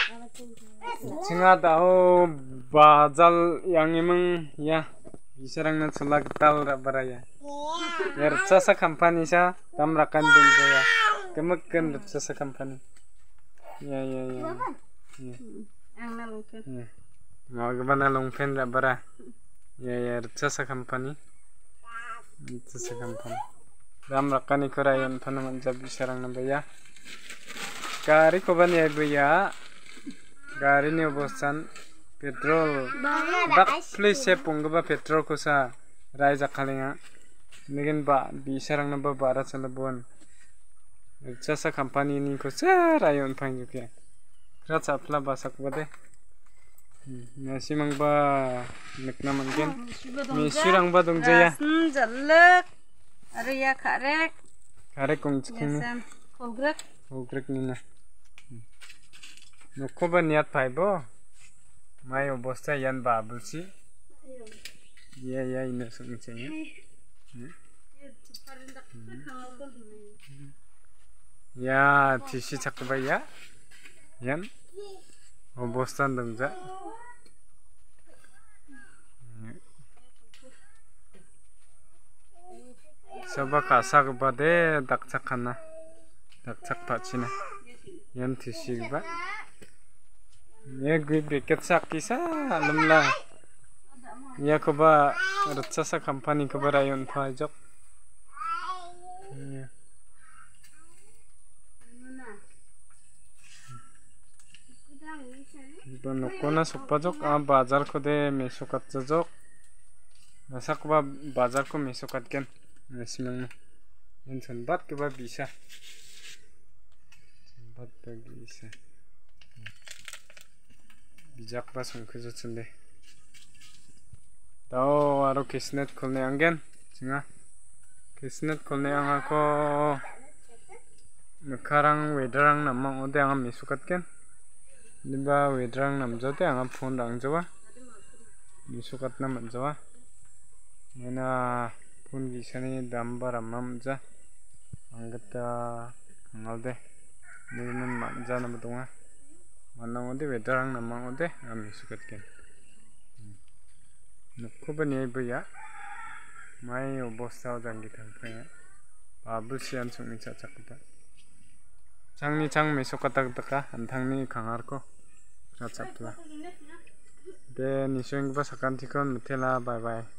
Singa tahu bazal yang emang ya bisa orang selak tal beraya. Ya rasa company sa tam rakan dulu ya. Kemudian rasa company. Ya. Mau gimana longpen bara? Ya rasa company. Rasa company. Tam rakan ikurayan panaman jab bisa orang nambah. Gari koban ya ibu ya. Gari ni obosan petrol bak please punggaba petrol kosa raisa khalinga lekin ba bisarang namba bara salabon jasa company ni kosa rayon pangjuke ratsa apla basak bade nasimang ba nekna mangken misirang ba dongjaya jalak ariya kharek kong chikni ogrek nina nukoba niat paibo mai obosta yan babulsi ya ini sungcenya ya tisi cakba ya yan obosta dongja soba kasak bade dakcak kana dakcak pacina yan tisi ba ya gue beket sakisa lemla ya koba ratsasa company koba rayon pajok nokona sopajok bazar ko de mesokat jok masa koba bazar ko mesokat ken mesimang ensan bat koba bisa bat bisa bijak pas mungkin sende. Tahu aro kisnet kolne anggen, singa kisnet kolne ang ako mekarang wedarang namang ode ang misukat ken. Diba wedarang namjote ang phone dang jawa, misukat naman jawa. Mana phone bisani dambar amam ja, anggata kangalde, niman manja nama tunga. Manang ode wedarang namang ode ami sukat ken nukoba ni ibu ya mai obosta ojang gitang penya babul sian sungni cacak kita changni chang me sokatak taka antangni kangar ko cacak la de niseng ba sakantikon mutela bye bye.